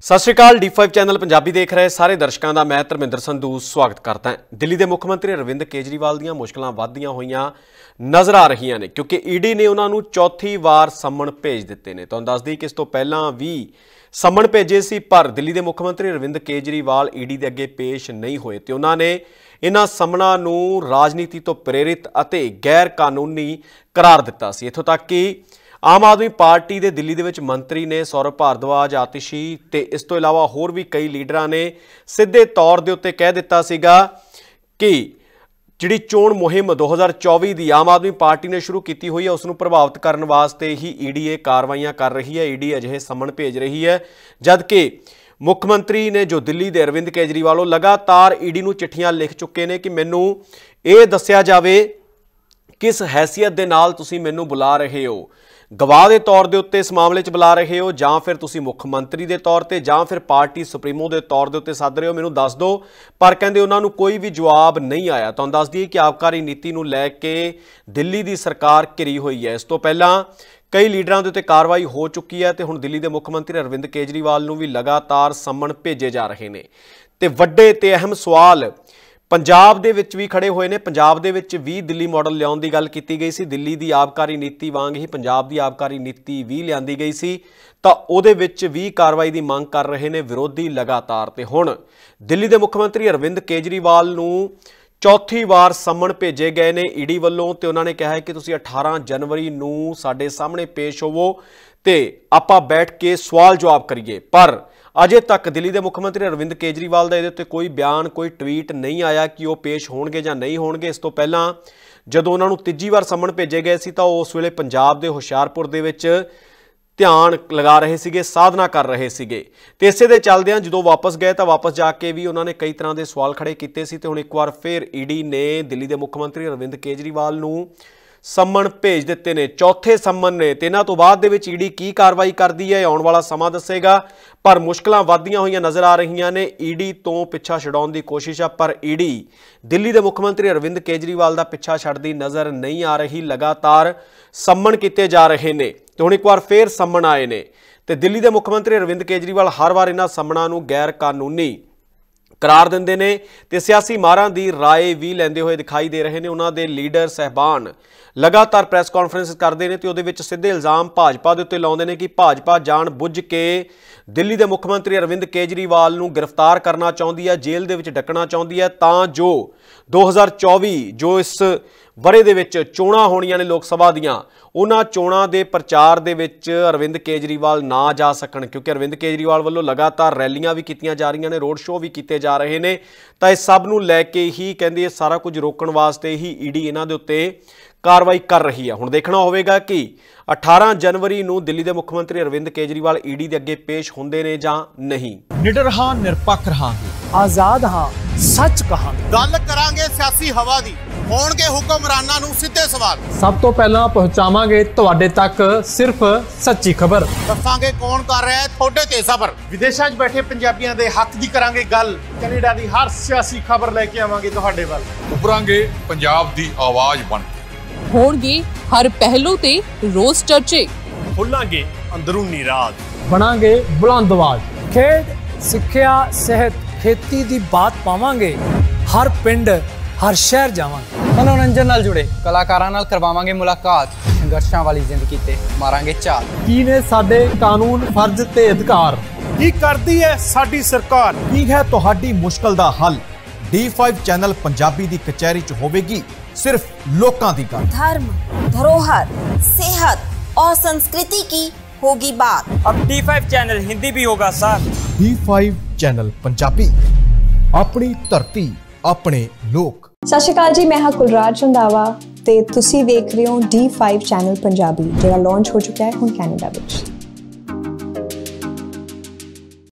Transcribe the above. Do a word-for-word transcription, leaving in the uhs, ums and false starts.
सत श्री अकाल D five channel Punjabi देख रहे सारे दर्शकों का मैं धर्मिंदर संधू स्वागत करता है। दिल्ली के मुख्य मंत्री अरविंद केजरीवाल ਦੀਆਂ मुश्किलां वधदियां होईयां नज़र आ रही ने क्योंकि ईडी ने उन्होंने चौथी वार सम्मन भेज दिते ने। तुहानूं दस दी कि इस तो पहलां भी सम्मन भेजे सी पर दिल्ली के मुख्य मंत्री अरविंद केजरीवाल ईडी के अगे पेश नहीं होए ते उन्होंने इन्हां सम्मनां नूं राजनीति तो प्रेरित अते गैर कानूनी करार दिता सी। इत्थों तक कि आम आदमी पार्टी के दिल्ली के मंत्री ने सौरभ भारद्वाज आतिशी ते इस तो इलावा होर भी कई लीडरां ने सीधे तौर के उत्ते कह दिता सीगा कि जिहड़ी चोण मुहिम दो हज़ार चौबी की आम आदमी पार्टी ने शुरू की हुई है उसनूं प्रभावित करने वास्ते ही ईडी ये कार्रवाइयां कर रही है। ईडी अजिहे सम्मन भेज रही है जबकि मुख्यमंत्री ने जो दिल्ली के अरविंद केजरीवाल लगातार ईडी नूं चिट्ठियां लिख चुके हैं कि मैनूं ये दस्सिया जावे किस हैसीयत दे नाल तुसीं मैनूं बुला रहे हो, गवाह के तौर के उत्ते इस मामले च बुला रहे हो जां फिर तुसीं मुख्यमंत्री के तौर पर जां फिर पार्टी सुप्रीमो के तौर के उत्ते सद रहे हो, मैनूं दस दो। पर कहंदे उन्हां नूं कोई भी जवाब नहीं आया। तुहानूं दस दईए कि आबकारी नीति नूं लैके दिल्ली की सरकार घिरी हुई है। इस तो पहलां कई लीडरां दे उत्ते कार्रवाई हो चुकी है तो हुण दिल्ली के मुख्य मंत्री अरविंद केजरीवाल नूं भी लगातार सम्मन भेजे जा रहे हैं। तो वड्डे ते अहम सवाल पंजाब दे विच भी खड़े हुए ने। पंजाब दे विच भी दिल्ली मॉडल लियाउण दी गल कीती गई सी, दिल्ली दी आबकारी नीति वांग ही पंजाब दी आबकारी नीति भी लिआंदी गई सी तां उहदे विच भी कार्रवाई दी मंग कर रहे ने विरोधी लगातार। ते हुण दिल्ली दे मुख्य मंत्री अरविंद केजरीवाल नूं चौथी वार सम्मन भेजे गए ने ईडी वल्लों ते उन्होंने कहा है कि तुसीं अठारह जनवरी नूं साडे सामने पेश होवो ते आपां बैठ के सवाल जवाब करिए। पर अजे तक दिल्ली के मुख्यमंत्री अरविंद केजरीवाल का ये कोई बयान कोई ट्वीट नहीं आया कि वो पेश होणगे जां नहीं होणगे। इस तो पहलां जदों उन्होंने तीजी बार सम्मन भेजे गए सी तां उस वेले पंजाब के हुशियारपुर दे विच ध्यान लगा रहे सीगे, साधना कर रहे सीगे ते इसे दे चलदिआं जदों वापस गए तो वापस जाके भी उन्होंने कई तरह के सवाल खड़े कीते सी ते हुण एक बार फिर ईडी ने दिल्ली के मुख्यमंत्री अरविंद केजरीवाल नूं सम्मन भेज दिते ने। चौथे सम्मन ने ते इन्हां तों बाद दे विच ईडी की कार्रवाई करदी है आउण वाला समा दस्सेगा। पर मुश्किलां वधदियां होईयां नज़र आ रही ने। ईडी तो पिछा छुड़ाउण दी कोशिश है पर ईडी दिल्ली के मुख्यमंत्री अरविंद केजरीवाल का पिछा छड्डदी नज़र नहीं आ रही। लगातार सम्मन किए जा रहे हैं तो हुण एक बार फिर सम्मन आए ने ते दिल्ली के मुख्यमंत्री अरविंद केजरीवाल हर बार इन्हां सम्मनां नूं गैर कानूनी करार दिंदे ने ते सियासी माहरां दी राय भी लैंदे हुए दिखाई दे रहे हैं। उन्हां दे लीडर सहबान लगातार प्रैस कॉन्फ्रेंस करते हैं तो उहदे विच सीधे इल्जाम भाजपा के उत्ते लाउंदे ने कि भाजपा जान बुझ के दिल्ली के मुख्यमंत्री अरविंद केजरीवाल नूं गिरफ्तार करना चाहती है, जेल दे विच डकना चाहती है तां जो दो हज़ार चौबी जो इस वरे दे विच चोणां होणीआं ने लोक सभा दीआं उन्हां चोणां दे प्रचार दे विच अरविंद केजरीवाल ना जा सकण क्योंकि अरविंद केजरीवाल वल्लों लगातार रैलियां भी कीतियां जा रही ने, रोड शो भी किए जा रहे हैं। तो इस सब नूं लैके ही कहंदे सारा कुछ रोकण वास्ते ही ईडी इन्हां दे उत्ते कार्रवाई कर रही है। हुण देखना होवेगा कि अठारह जनवरी नूं दिल्ली के मुख्यमंत्री अरविंद केजरीवाल ईडी के अगे पेश होंदे ने जां नहीं। निडर हां, निरपक्ष रहांगे, आजाद हां, सच कहांगे, गल करांगे सियासी हवा दी, होणगे हुक्मरानां नूं सीधे सवाल। सब तो पहला पहुंचावांगे तुहाडे तक सिर्फ सच्ची खबर, दसांगे कौन कर रहा है थोड़े ते सबर। विदेशां 'च बैठे पंजाबियां दे हक दी करांगे गल, कनेडा दी हर सियासी खबर लेके आवांगे तुहाडे वल। उभरांगे पंजाब दी आवाज बन होणगे हर पहलू ते रोज चर्चे, खोलांगे अंदरूनी राज, बनांगे बुलंद आवाज। खेड, सिक्ख्या, सेहत, खेती दी बात पावांगे, हर पिंड हर शहर जावांगे। मनोरंजन नाल जुड़े कलाकारां नाल करवावांगे मुलाकात, संघर्षां वाली जिंदगी ते मारांगे चाल। की ने साडे कानून फर्ज ते अधिकार, की करदी है साडी सरकार, की है तुहाडी मुश्किल दा हल। डी फाइव चैनल पंजाबी दी कचहरी च होवेगी सिर्फ लोकां दी गल। धर्म, धरोहर, सेहत और संस्कृति की होगी बात। अब डी फाइव चैनल हिंदी भी होगा sir. D five channel Punjabi, अपनी धरती अपने लोक। सत श्री अकाल जी, मैं हाँ कुलराज रंधावा ते तुसी देख रहे हो डी फाइव चैनल पंजाबी जिहड़ा लॉन्च हो चुका है हुण कैनेडा विच।